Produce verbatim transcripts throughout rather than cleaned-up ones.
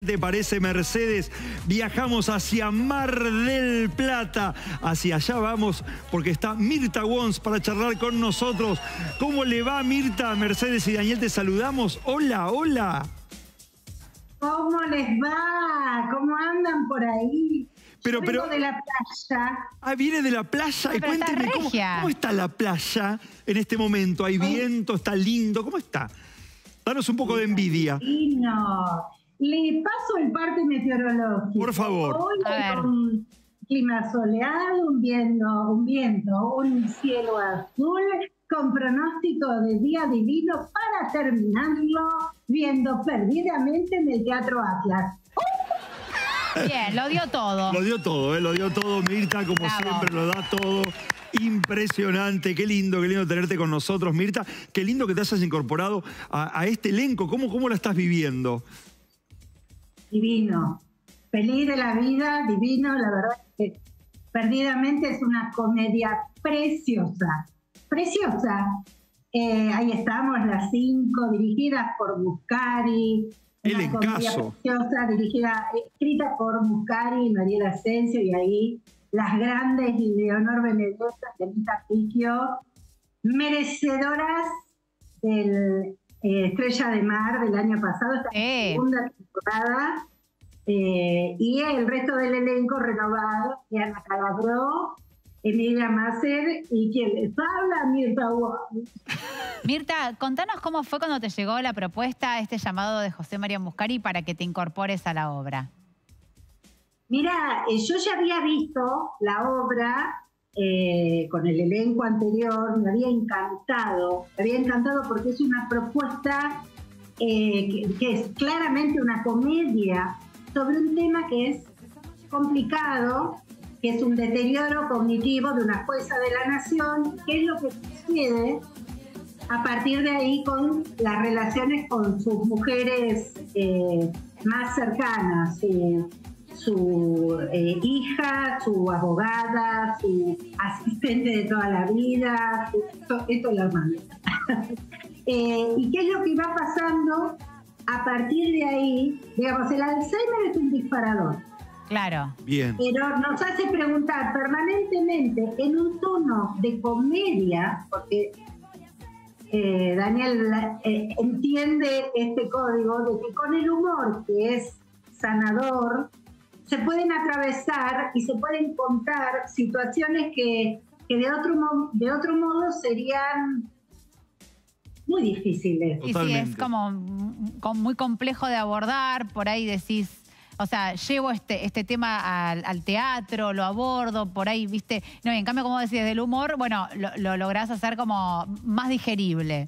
te parece, Mercedes? Viajamos hacia Mar del Plata. Hacia allá vamos porque está Mirta Wons para charlar con nosotros. ¿Cómo le va, Mirta? Mercedes y Daniel, te saludamos. Hola, hola. ¿Cómo les va? ¿Cómo andan por ahí? Pero, Yo pero, vengo de la playa. Ah, viene de la playa. Y cuénteme, ¿cómo, ¿cómo está la playa en este momento? ¿Hay viento? ¿Está lindo? ¿Cómo está? Danos un poco de envidia. No. Le paso el parte meteorológico. Por favor. Hoy con un clima soleado, un viento, un viento, un cielo azul, con pronóstico de día divino para terminarlo viendo perdidamente en el Teatro Atlas. Bien, lo dio todo. Lo dio todo, ¿eh? Lo dio todo, Mirta, como Bravo. siempre, lo da todo. Impresionante, qué lindo, qué lindo tenerte con nosotros, Mirta. Qué lindo que te hayas incorporado a, a este elenco. ¿Cómo, ¿Cómo la estás viviendo? Divino. Feliz de la vida, divino. La verdad es que Perdidamente es una comedia preciosa. Preciosa. Eh, ahí estamos, las cinco, dirigidas por Muscari. El Una comedia encaso. preciosa, dirigida, escrita por Muscari y Mariela Asensio, y ahí las grandes Leonor Benedetta y Anita Picchio, merecedoras del eh, Estrella de Mar del año pasado, esta Eh. segunda temporada, eh, y el resto del elenco renovado, Diana Calabró, Emilia Masser y quien les habla, Mirta Wons. Mirta, contanos cómo fue cuando te llegó la propuesta, este llamado de José María Muscari para que te incorpores a la obra. Mira, eh, yo ya había visto la obra eh, con el elenco anterior, me había encantado, me había encantado porque es una propuesta eh, que, que es claramente una comedia sobre un tema que es complicado, que es un deterioro cognitivo de una jueza de la nación, que es lo que sucede a partir de ahí con las relaciones con sus mujeres eh, más cercanas, su, su eh, hija, su abogada, su asistente de toda la vida, su, esto, esto es la hermana. eh, ¿Y qué es lo que va pasando a partir de ahí? Digamos, el Alzheimer es un disparador. Claro. Bien. Pero nos hace preguntar permanentemente en un tono de comedia, porque eh, Daniel eh, entiende este código de que con el humor, que es sanador, se pueden atravesar y se pueden contar situaciones que, que de, otro mo de otro modo serían muy difíciles. Y sí, es como, como muy complejo de abordar, por ahí decís, o sea, llevo este, este tema al, al teatro, lo abordo, por ahí, viste. No, y en cambio, como decís, del humor, bueno, lo, lo lográs hacer como más digerible.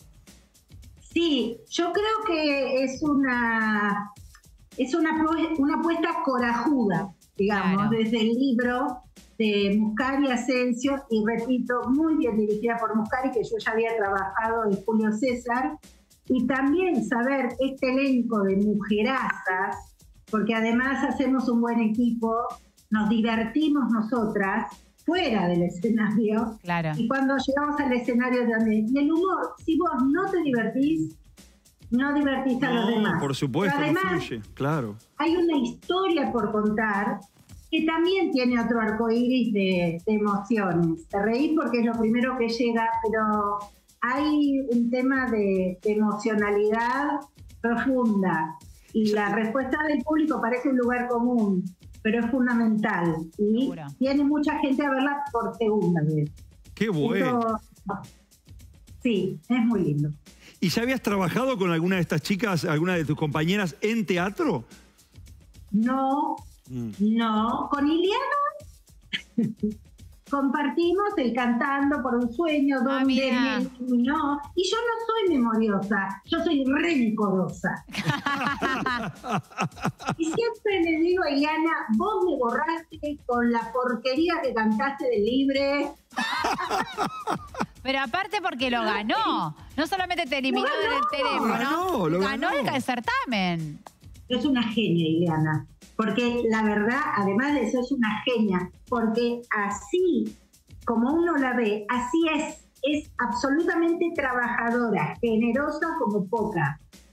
Sí, yo creo que es una, es una, una apuesta corajuda, digamos, Claro. desde el libro de Muscari Asensio, y repito, muy bien dirigida por Muscari, que yo ya había trabajado en Julio César, y también saber este elenco de mujerazas, porque además hacemos un buen equipo, nos divertimos nosotras fuera del escenario. Claro. Y cuando llegamos al escenario también. Y el humor, si vos no te divertís, no divertís a No, los demás. por supuesto, Pero no además, fluye, claro. hay una historia por contar que también tiene otro arcoíris de, de emociones. Te reís porque es lo primero que llega, pero hay un tema de, de emocionalidad profunda. Y la respuesta del público parece un lugar común, pero es fundamental. Y Seguro. viene mucha gente a verla por segunda vez. Qué bueno. Esto, sí, es muy lindo. ¿Y ya habías trabajado con alguna de estas chicas, alguna de tus compañeras en teatro? No, Mm. no. Con Iliana compartimos el Cantando por un Sueño, Ah, donde mira. me eliminó. Y yo no soy memoriosa, yo soy rencorosa. Y siempre le digo a Iliana, vos me borraste con la porquería que cantaste de Libre. Pero aparte porque lo ganó. No solamente te eliminó Lo ganó. del teléfono, Lo ganó, lo ganó ganó. el certamen. Es una genia, Ileana, porque la verdad, además de eso, es una genia, porque así como uno la ve, así es, es absolutamente trabajadora, generosa como poca.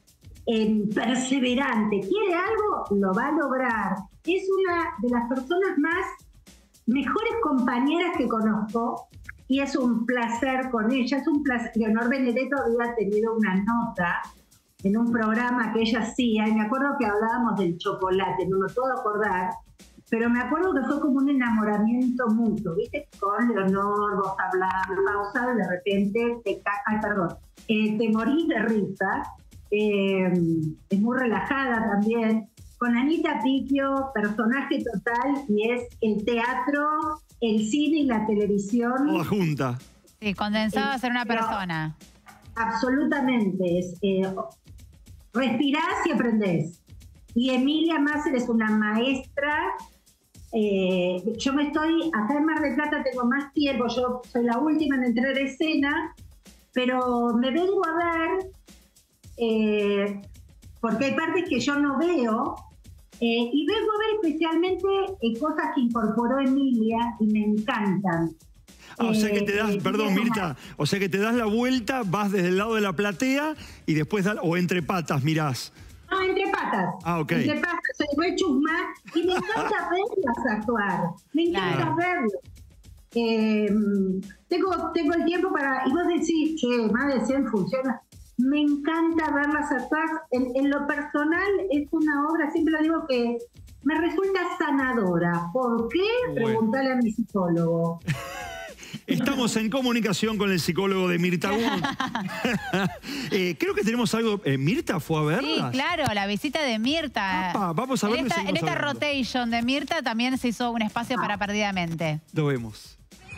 eh, perseverante, quiere algo, lo va a lograr. Es una de las personas más mejores compañeras que conozco y es un placer con ella. Es un placer. Leonor Benedetto había tenido una nota en un programa que ella hacía y me acuerdo que hablábamos del chocolate, no me puedo acordar, pero me acuerdo que fue como un enamoramiento mutuo, ¿viste? Con Leonor, vos hablás, pausa, de repente te cae, ay, perdón, eh, te morís de risa, eh, es muy relajada también. Con Anita Picchio, personaje total, y es el teatro, el cine y la televisión. Toda junta. Sí, condensado a ser una persona. Absolutamente. Es, eh, respirás y aprendés. Y Emilia Masser es una maestra. Eh, yo me estoy, acá en Mar del Plata tengo más tiempo, yo soy la última en entrar a escena, pero me vengo a ver, eh, porque hay partes que yo no veo, eh, y vengo a ver especialmente eh, cosas que incorporó Emilia y me encantan. Ah, o sea que te das, eh, perdón Mirta, o sea que te das la vuelta, vas desde el lado de la platea y después, da, o entre patas mirás. No, entre patas. Ah, ok. Entre patas, soy muy chusma y me encanta verlas actuar. Me encanta Claro. verlas. Eh, tengo, tengo el tiempo para... Y vos decís, che, más de cien funciona. Me encanta verlas actuar. En, en lo personal es una obra, siempre lo digo, que me resulta sanadora. ¿Por qué? Bueno. Preguntale a mi psicólogo. Estamos en comunicación con el psicólogo de Mirta Gun. eh, creo que tenemos algo. Eh, ¿Mirta fue a verla? Sí, claro, la visita de Mirta. Apa, vamos a ver. En esta, en esta rotation de Mirta también se hizo un espacio Ah. para Perdidamente. Lo vemos.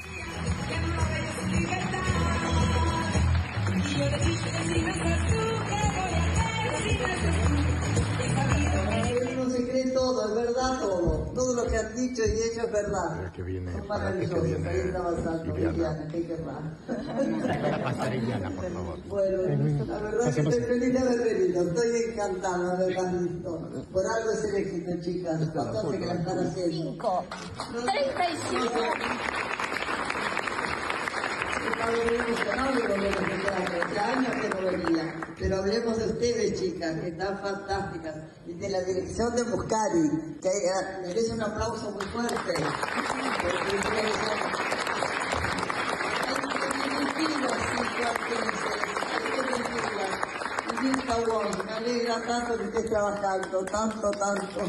No se cree todo, es verdad todo. Todo lo que han dicho y hecho es verdad. Que viene, Son para que maravillosos. viene Ahí está avanzando Viviana. Viviana, ¿qué querrá? Traiga la pasarellana, por favor. Bueno, la verdad es que estoy feliz de haber venido. Estoy encantada de haberla visto. Por algo es el éxito, chicas. ¿Cuánto hace que la están haciendo? cinco, treinta y cinco. No digo menos que teatro, hace años que no venía, pero hablemos de ustedes, chicas, que están fantásticas, y de la dirección de Muscari, que eh, merece un aplauso muy fuerte. Porque ustedes son... Hay que permitirlas, cinco actrices, hay que permitirlas. Y Mirta Gun, me alegra tanto que estés trabajando, tanto, tanto.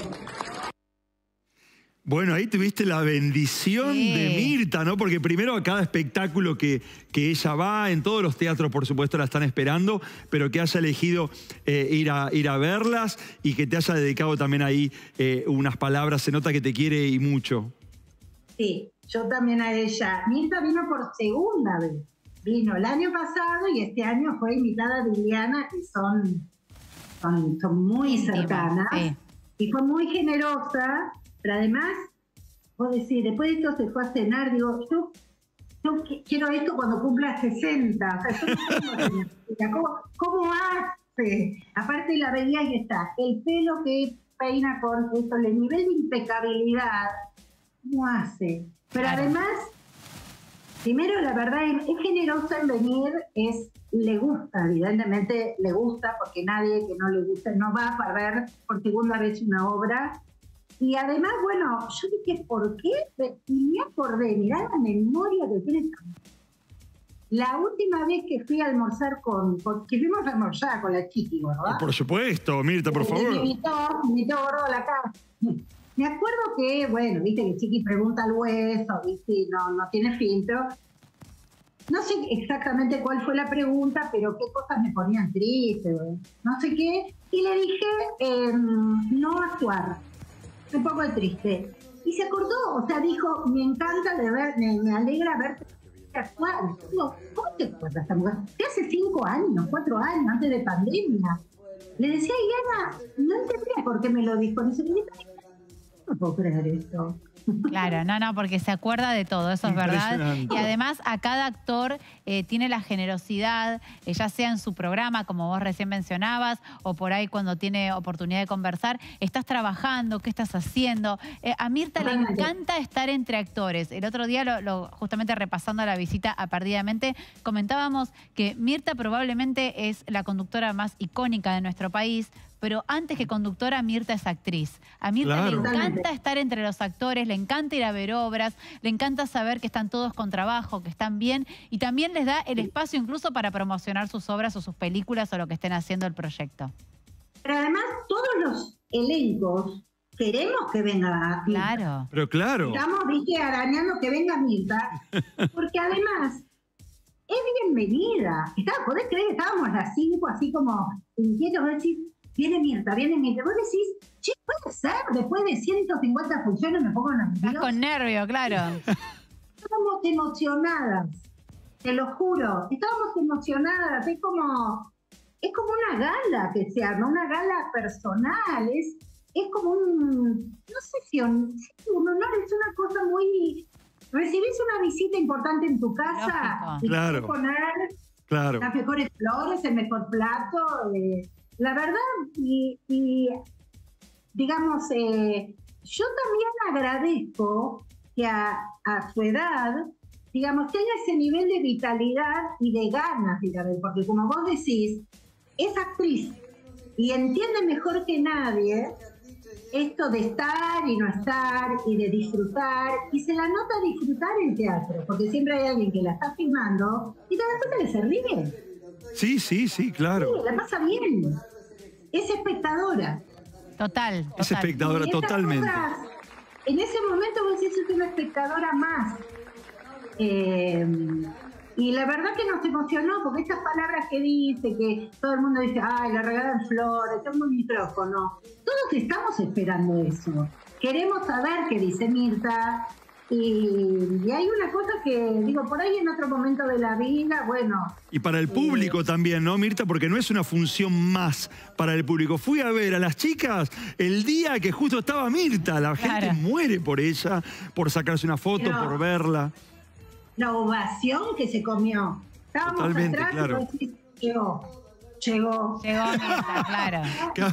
Bueno, ahí tuviste la bendición Sí. de Mirta, ¿no? Porque primero a cada espectáculo que, que ella va, en todos los teatros, por supuesto, la están esperando, pero que haya elegido eh, ir, a, ir a verlas y que te haya dedicado también ahí eh, unas palabras. Se nota que te quiere y mucho. Sí, yo también a ella. Mirta vino por segunda vez. Vino el año pasado y este año fue invitada a Viviana, que son, son, son muy Íntimas, cercanas. sí. Y fue muy generosa, pero además, vos decís, después de esto se fue a cenar, digo, yo, yo qu- quiero esto cuando cumpla sesenta. O sea, yo no tengo genética. ¿Cómo, ¿Cómo hace? Aparte la veía y está, el pelo que peina con esto, el nivel de impecabilidad, ¿cómo hace? Pero Claro. además, primero la verdad es, es generosa en venir, es le gusta, evidentemente le gusta, porque nadie que no le guste no va a ver por segunda vez una obra. Y además, bueno, yo dije, ¿por qué? Y me acordé, mirá la memoria que tiene. La última vez que fui a almorzar con, con que fuimos a almorzar con la Chiqui, ¿verdad? Por supuesto, Mirta, por Y favor. Me invitó, me invitó gordo a la casa. Me acuerdo que, bueno, viste que Chiqui pregunta al hueso, viste, y no, no tiene filtro. No sé exactamente cuál fue la pregunta, pero qué cosas me ponían triste, no sé qué. Y le dije, eh, no actuar. Un poco triste. Y se acordó, o sea, dijo, me encanta de ver, me, me alegra verte actuar. Digo, ¿cómo te acuerdas esta mujer? De hace cinco años, cuatro años, antes de pandemia. Le decía a Iana, no entendía por qué me lo dijo. Dice, no puedo creer esto. Claro, no, no, porque se acuerda de todo, eso es verdad. Impresionante. Y además a cada actor eh, tiene la generosidad, eh, ya sea en su programa, como vos recién mencionabas, o por ahí cuando tiene oportunidad de conversar, estás trabajando, ¿qué estás haciendo? Eh, a Mirta le encanta estar entre actores. El otro día, lo, lo, justamente repasando la visita a Perdidamente, comentábamos que Mirta probablemente es la conductora más icónica de nuestro país, pero antes que conductora, Mirta es actriz. A Mirta Claro. le encanta estar entre los actores, le encanta ir a ver obras, le encanta saber que están todos con trabajo, que están bien, y también les da el espacio incluso para promocionar sus obras o sus películas o lo que estén haciendo el proyecto. Pero además, todos los elencos queremos que venga Mirta. Claro. Pero claro. Estamos, viste, arañando que venga Mirta, porque además es bienvenida. Estaba, ¿podés creer? Estábamos las cinco así como inquietos, decir, viene Mirta, viene Mirta. Vos decís, che, puede ser, después de ciento cincuenta funciones me pongo nerviosa. Estás con nervio, claro. Estábamos emocionadas, te lo juro, estábamos emocionadas, es como, es como una gala que se arma, una gala personal, es, es como un, no sé si un, un honor, es una cosa muy, recibís una visita importante en tu casa, Lógico. y Claro. tenés que poner Claro. las mejores flores, el mejor plato, eh, la verdad, y, y digamos, eh, yo también agradezco que a, a su edad, digamos, tenga ese nivel de vitalidad y de ganas, digamos, porque como vos decís, es actriz y entiende mejor que nadie esto de estar y no estar y de disfrutar, y se la nota disfrutar el teatro, porque siempre hay alguien que la está filmando y te das cuenta que se ríe. Sí, sí, sí, claro. Sí, la pasa bien. Es espectadora. Total, Es total. espectadora Y esas totalmente. cosas, en ese momento vos decís, es una espectadora más. Eh, y la verdad que nos emocionó, porque estas palabras que dice, que todo el mundo dice, ay, la regalan flores, tengo un micrófono. Todos estamos esperando eso. Queremos saber qué dice Mirta. Y, y hay una cosa que, digo, por ahí en otro momento de la vida, bueno... Y para el público también, ¿no, Mirta? Porque no es una función más para el público. Fui a ver a las chicas el día que justo estaba Mirta. La gente Claro. muere por ella, por sacarse una foto, Pero- por verla. La ovación que se comió. Estábamos Totalmente, atrás claro. y vos decís, llegó, llegó. Llegó Mirta, claro.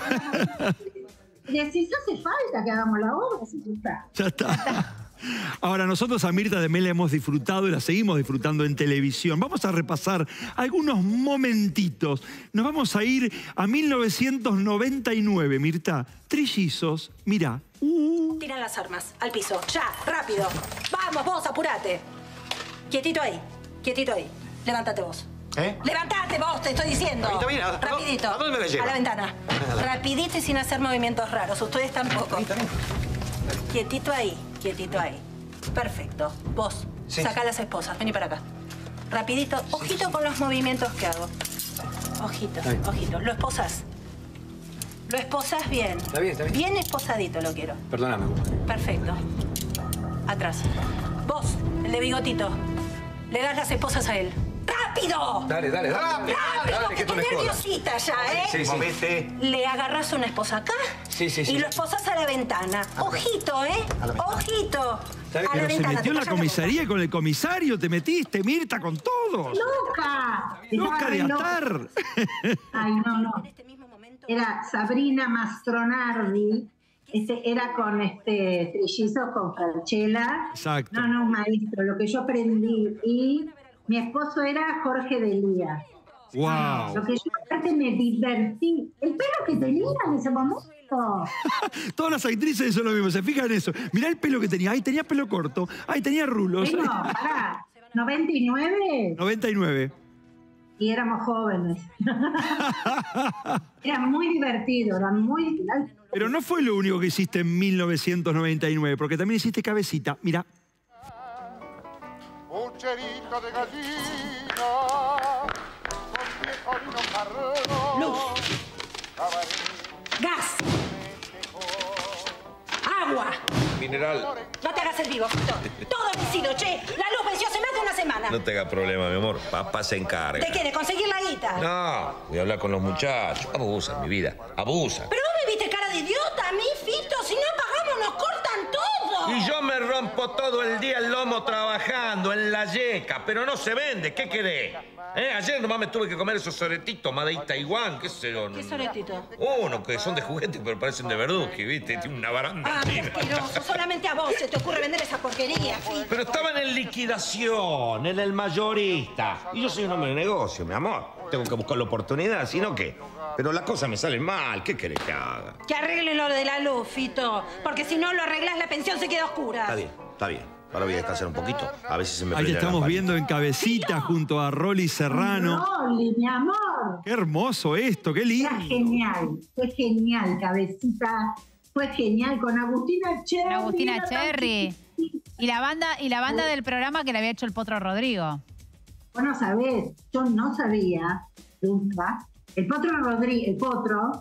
Y decís, hace falta que hagamos la obra, si ya está. Ya está. Ahora, nosotros a Mirta de Mel la hemos disfrutado y la seguimos disfrutando en televisión. Vamos a repasar algunos momentitos. Nos vamos a ir a mil novecientos noventa y nueve, Mirta. Trillizos, mirá. Uh, Tiran las armas, al piso, ya, rápido. Vamos, vos, apurate. Quietito ahí, quietito ahí. Levántate vos. ¿Eh? Levántate vos, te estoy diciendo. Está bien, ¿a- Rapidito. a dónde me la lleva? A la ventana. Rapidito y sin hacer movimientos raros. Ustedes tampoco. Quietito ahí, quietito ahí. Perfecto. Vos, Sí. saca las esposas. Vení para acá. Rapidito. Ojito con los movimientos que hago. Ojito, bien. ojito. Lo esposas. Lo esposas bien. Está bien, está bien. Bien esposadito lo quiero. Perdóname, mujer. Perfecto. Atrás. Vos, el de bigotito. Le das las esposas a él. ¡Rápido! Dale, dale, dale. ¡Rápido! Dale, que esto no Estoy es joda. nerviosita ya, ¿eh? Sí, sí. Movete. Le agarras una esposa acá Sí, sí, sí. y lo esposas a la ventana. Ojito, ¿eh? A la ventana. Ojito. ¿Sabes A que la pero se ventana, metió te en la callas comisaría con el comisario, te metiste, Mirta, con todos. ¡Loca! Estaba Loca de re loca. atar. Ay, no, no. boca. En este mismo momento... Era Sabrina Mastronardi. Este, era con este Trillizos, con Franchella. Exacto. No, no, maestro, lo que yo aprendí. Y mi esposo era Jorge Delía. Lo Wow. que yo aparte me divertí. El pelo que tenía en ese momento. Todas las actrices son lo mismo, se fijan en eso. Mirá el pelo que tenía. Ay, tenía pelo corto. Ay, tenía rulos. Bueno, pará, noventa y nueve noventa y nueve. y éramos jóvenes. Era muy divertido, era muy... Pero no fue lo único que hiciste en mil novecientos noventa y nueve, porque también hiciste Cabecita. Mirá. Pucherito de gallina, con viejo vino carrero. Luz. Gas. Agua. Mineral. No te hagas el vivo, Fito. Todo vencido, che. La luz venció hace más de una semana. No te hagas problema, mi amor. Papá se encarga. ¿De qué? ¿De conseguir la guita? No, voy a hablar con los muchachos. Abusan, mi vida. Abusan. Pero vos me viste cara de idiota a mí, Fito. Si no pagamos, nos cortan todo. Y yo me todo el día el lomo trabajando en la yeca, pero no se vende. ¿Qué querés? ¿Eh? Ayer nomás me tuve que comer esos soretitos Made in Taiwán, qué sé yo. ¿Qué soretito? Uno que son de juguete, pero parecen de verduki, ¿viste? Tiene una baranda. Ah, qué asqueroso. Solamente a vos se te ocurre vender esa porquería, Fito. Pero estaban en liquidación, en el mayorista. Y yo soy un hombre de negocio, mi amor. Tengo que buscar la oportunidad, si no, ¿qué? Pero las cosas me salen mal. ¿Qué querés que haga? Que arregle lo de la luz, Fito. Porque si no lo arreglás, la pensión se queda oscura. Está bien, está bien. Ahora voy a descansar un poquito. A ver si se me Ahí prende la estamos lamparita. viendo en Cabecita junto a Rolly Serrano. Rolly, mi amor. Qué hermoso esto, qué lindo. Era genial, fue genial, Cabecita. Fue genial con Agustina Cherry. Con Agustina era tan Cherry. chiquitita. Y la banda, y la banda del programa que le había hecho el Potro Rodrigo. Vos no sabés, yo no sabía nunca. El Potro Rodríguez, el Potro,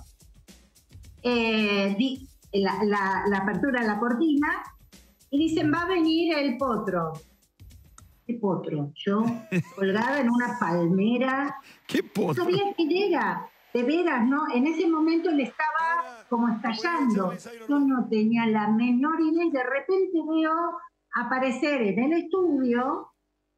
eh, di, la, la, la apertura de la cortina y dicen, va a venir el Potro. ¿Qué Potro? Yo colgada en una palmera. ¿Qué No potro? sabía quién era, de veras, ¿no? En ese momento le estaba como estallando. Yo no tenía la menor idea y de repente veo aparecer en el estudio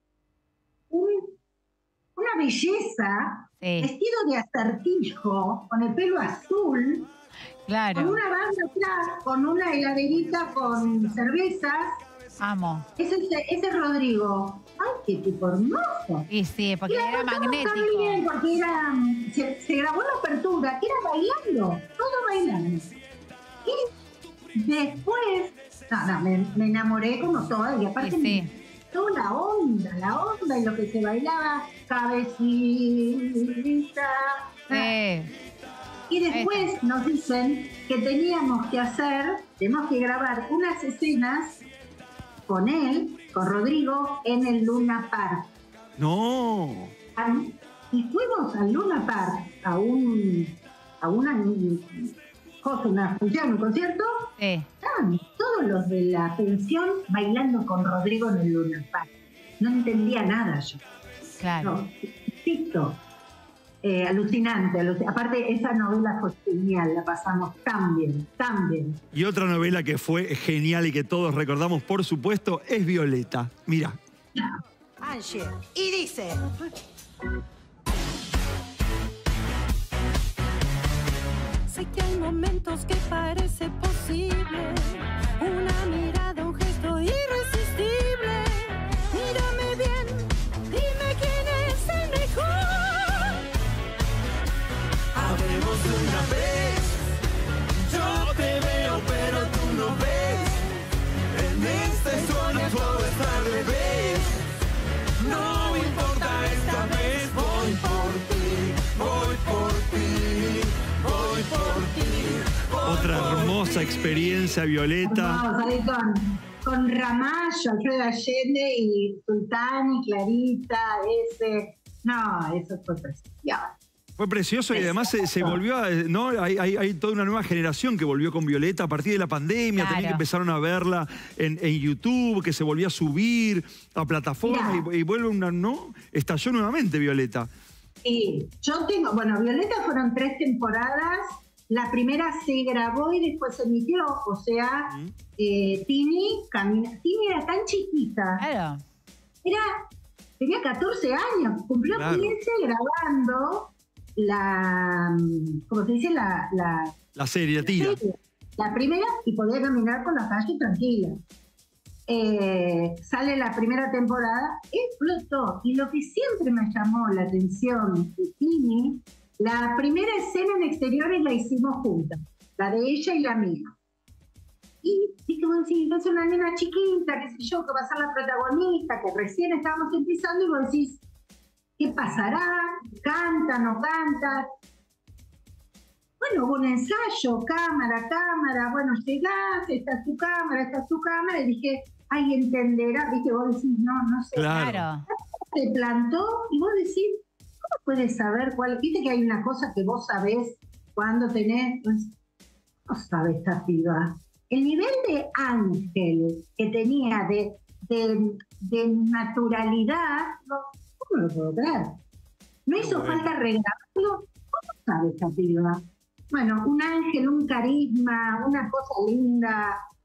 un, una belleza, Sí, vestido de acertijo, con el pelo azul, con claro. una banda atrás, con una heladerita con cervezas. Amo. Ese es Rodrigo. ¡Ay, qué tipo hermoso! Y sí, porque Y la era pasamos magnético. también, porque era, se, se grabó la apertura, que era bailando, todo bailando. Y después, no, no, me, me enamoré como toda, y aparte Y sí. me gustó la onda, la onda y lo que se bailaba, cabecita. Sí. Y después nos dicen que teníamos que hacer, tenemos que grabar unas escenas con él, con Rodrigo, en el Luna Park. No. Y fuimos al Luna Park a un a una cosa, una función, un concierto. Sí. Estaban todos los de la pensión bailando con Rodrigo en el Luna Park. No entendía nada yo. Claro. No, insisto, eh, alucinante, aluc- aparte esa novela fue genial, la pasamos tan bien, tan bien. Y otra novela que fue genial y que todos recordamos, por supuesto, es Violeta. Mira. Angie. Y dice... Sé que hay momentos que parece posible, una mirada, un gesto irresistible. Mírame bien, dime quién es el mejor. Hablemos de una vez. Yo te veo, pero tú no ves. En esta historia todo está al revés. No importa esta vez, voy por ti, voy por ti, voy por ti. voy Otra por hermosa ti. experiencia, Violeta. Vamos ahí con, con Ramallo, Alfredo Allende y Sultán y Clarita, ese. No, eso fue precioso. Fue precioso y además se, se volvió a, ¿no? Hay, hay, hay toda una nueva generación que volvió con Violeta a partir de la pandemia, Claro. también que empezaron a verla en, en YouTube, que se volvió a subir a plataformas y, y vuelve una, ¿no? Estalló nuevamente Violeta. Sí, yo tengo, bueno, Violeta fueron tres temporadas. La primera se grabó y después se emitió, o sea, Mm. eh, Tini camina. Tini era tan chiquita, Claro. era, tenía catorce años, cumplió Claro. quince grabando la, ¿cómo se dice? La, la, La serie, la tira. serie. La primera y podía caminar por la calle tranquila. Eh, sale la primera temporada, explotó. Y lo que siempre me llamó la atención de Tini, la primera escena en exteriores la hicimos juntas, la de ella y la mía. Y dije, bueno, sí, es una nena chiquita, qué sé yo, que va a ser la protagonista, que recién estábamos empezando, y vos decís, ¿qué pasará? ¿Canta, no canta? Bueno, hubo un ensayo, cámara, cámara, bueno, llegás, esta es tu cámara, esta es tu cámara, y dije, ay, entenderá, viste, vos decís, no, no sé. Claro. Claro. Se plantó y vos decís, ¿cómo puedes saber cuál? Viste que hay una cosa que vos sabés cuando tenés, pues, no sabe esta piba. El nivel de ángel que tenía de, de, de naturalidad, no, ¿cómo lo puedo creer? No hizo Bueno. falta regrabarlo, ¿cómo sabe esta piba? Bueno, un ángel, un carisma, una cosa linda.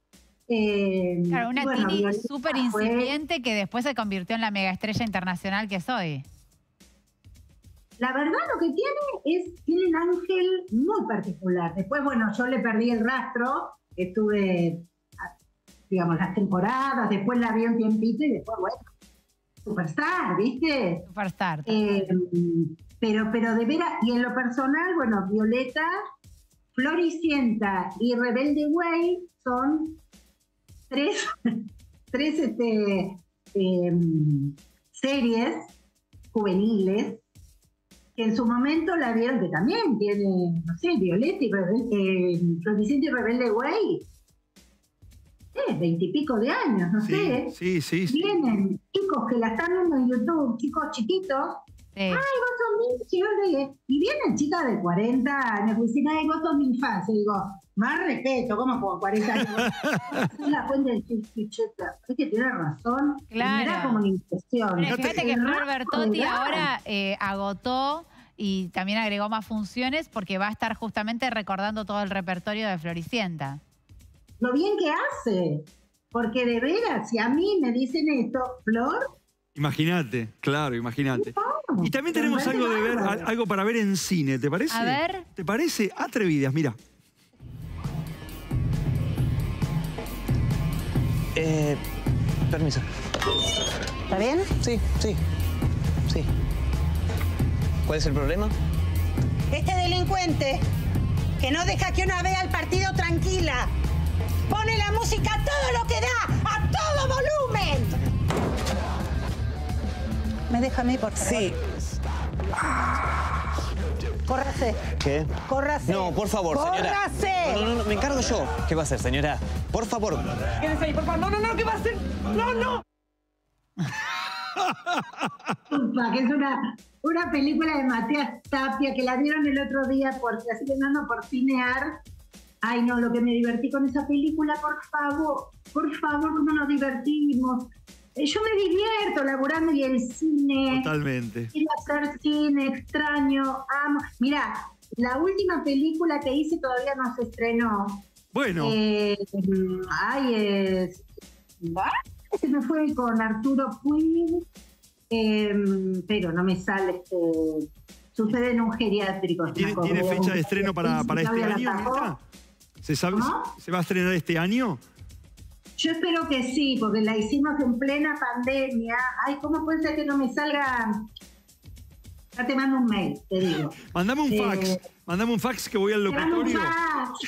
Eh, Claro, una bueno, Tini Violeta súper fue- incipiente que después se convirtió en la megaestrella internacional que soy. La verdad lo que tiene es, tiene un ángel muy particular. Después, bueno, yo le perdí el rastro, estuve, digamos, las temporadas, después la vi un tiempito y después, bueno, superstar, ¿viste? Superstar. Eh, pero, pero de veras, y en lo personal, bueno, Violeta, Floricienta y Rebelde Way son tres, tres este, eh, series juveniles que en su momento la vieron, que también tiene, no sé, Violeta y Rebelde, eh, Floricienta y Rebelde Way, eh, veintipico de años, no Sí, sé. sí, sí, sí. Vienen chicos que la están viendo en YouTube, chicos chiquitos. Sí. Ay, vos sos mi chicos de... Y vienen chicas de cuarenta años, pues dicen, ay, vos sos mi infancia. Y digo, más respeto, ¿cómo con cuarenta años? Es la cuenta del chicheta. Es que tiene razón. Claro. Era como una impresión. Bueno, fíjate que El Flor rasgo Bertotti de edad. ahora eh, agotó y también agregó más funciones porque va a estar justamente recordando todo el repertorio de Floricienta. Lo bien que hace. Porque de veras, si a mí me dicen esto, Flor... Imagínate, claro, imagínate. No, Y también tenemos pero algo de ver, bárbaro. algo para ver en cine, ¿te parece? A ver. ¿Te parece? Atrevidas, mira. Eh, permiso. ¿Está bien? Sí, sí, sí. ¿Cuál es el problema? Este delincuente que no deja que una vea el partido tranquila. Pone la música a todo lo que da, a todo volumen. ¿Me deja a mí, por favor? Sí. Córrase. ¿Qué? Córrase. No, por favor, señora. ¡Córrase! No, no, no, me encargo yo. ¿Qué va a hacer, señora? Por favor. Quédese ahí, por favor. No, no, no, ¿qué va a hacer? No, no. Disculpa, que es una, una película de Matías Tapia que la dieron el otro día por así que no, por Cinear. Ay, no, lo que me divertí con esa película, por favor, por favor, cómo nos divertimos. Eh, Yo me divierto laburando y el cine. Totalmente. Quiero hacer cine, extraño, amo. Mira, la última película que hice todavía no se estrenó. Bueno, Eh, ay, es... Se me fue con Arturo Puig, eh, pero no me sale este... Sucede en un geriátrico. ¿tiene, ¿tiene fecha de estreno para, para este año, Mirta? ¿Se sabe, ¿Cómo? ¿Se va a estrenar este año? Yo espero que sí, porque la hicimos en plena pandemia. Ay, ¿cómo puede ser que no me salga? Ya te mando un mail, te digo. Mandame un Eh, fax. Mandame un fax que voy al Te mando un locutorio. fax.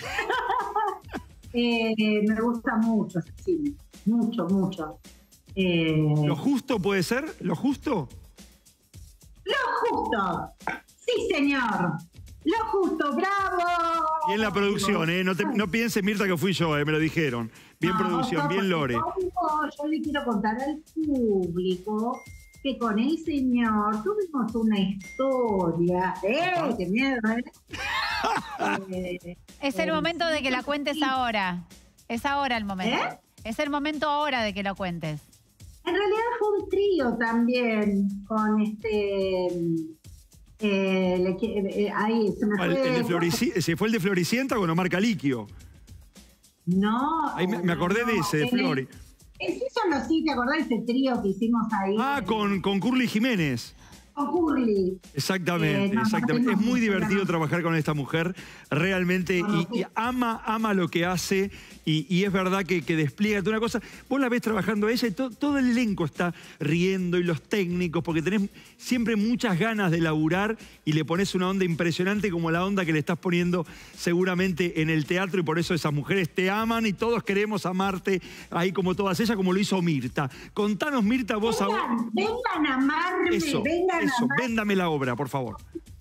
Eh, me gusta mucho ese cine. Mucho, mucho. Eh, ¿Lo justo puede ser? ¿Lo justo? Lo justo. Sí, señor. Lo justo, bravo. Bien la producción, ¿eh? No, te- no pienses, Mirta, que fui yo, ¿eh? Me lo dijeron. Bien No, producción, no, bien porque Lore. como yo le quiero contar al público que con el señor tuvimos una historia. ¡Eh! ¡Qué miedo! ¿eh? Eh, Es el eh, momento de que la cuentes ahora. Es ahora el momento. ¿Eh? Es el momento ahora de que lo cuentes. En realidad fue un trío también con este... Eh, le qui- eh, ahí se me El, fue... el de Florici- ¿Se fue el de Floricienta con Omar Caliquio? No. Ahí me, me acordé de ese, de en Flori. el- Eso no, sí, ¿te acordás de ese trío que hicimos ahí? Ah, con, con Curly Jiménez. Con Curly. Exactamente, Eh, no, no exactamente. Es tengo muy mucho, divertido no. trabajar con esta mujer, realmente, No, no, y, y sí. ama, ama lo que hace, y, y es verdad que, que despliega toda una cosa. Vos la ves trabajando a ella y to- todo el elenco está riendo, y los técnicos, porque tenés siempre muchas ganas de laburar y le pones una onda impresionante como la onda que le estás poniendo seguramente en el teatro, y por eso esas mujeres te aman y todos queremos amarte ahí como todas ellas, como lo hizo Mirta. Contanos, Mirta, vos ahora... Vengan, vengan a amarme, Eso, vengan eso, a amarme véndame la obra, por favor.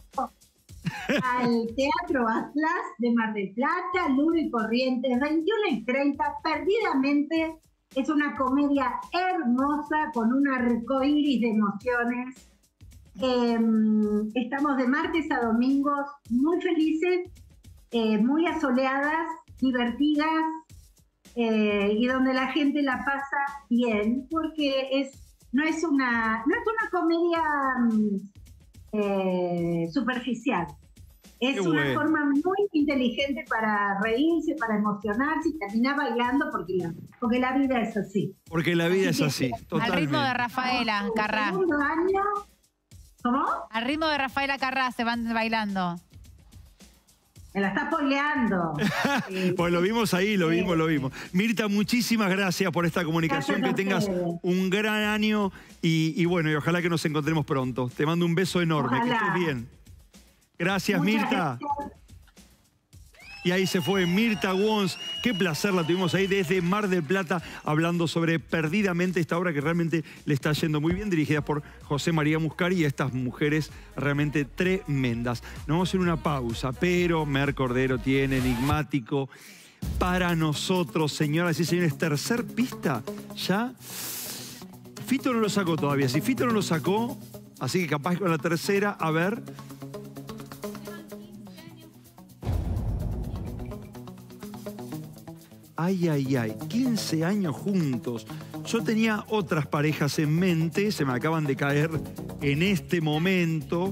al Teatro Atlas de Mar del Plata, Luro y Corrientes, veintiuno y treinta, Perdidamente. Es una comedia hermosa con un arcoíris de emociones. Eh, estamos de martes a domingos muy felices, eh, muy asoleadas, divertidas, eh, y donde la gente la pasa bien, porque es, no, es una, no es una comedia mm, eh, superficial. Es Qué una bueno. forma muy inteligente para reírse, para emocionarse y terminar bailando porque la, porque la vida es así. Porque la vida es así, Al totalmente. ritmo de Rafaela Carrá. Segundo año, ¿cómo? Al ritmo de Rafaela Carrá se van bailando. Me la está spoileando. Pues lo vimos ahí, lo vimos, lo vimos. Mirta, muchísimas gracias por esta comunicación. Gracias Que a tengas ustedes. un gran año y, y bueno, y ojalá que nos encontremos pronto. Te mando un beso enorme, Ojalá. que estés bien. Gracias, Muchas Mirta. gracias. Y ahí se fue Mirta Wons. Qué placer la tuvimos ahí desde Mar del Plata hablando sobre Perdidamente, esta obra que realmente le está yendo muy bien, dirigida por José María Muscari y estas mujeres realmente tremendas. Nos vamos a hacer una pausa, pero Mer Cordero tiene Enigmático para nosotros, señoras y señores. Tercer pista, ya. Fito no lo sacó todavía. Si Fito no lo sacó, así que capaz con la tercera, a ver. Ay, ay, ay, quince años juntos. Yo tenía otras parejas en mente, se me acaban de caer en este momento.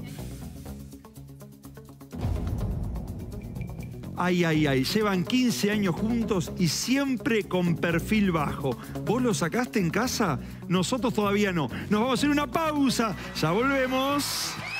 Ay, ay, ay, llevan quince años juntos y siempre con perfil bajo. ¿Vos lo sacaste en casa? Nosotros todavía no. Nos vamos a hacer una pausa. Ya volvemos.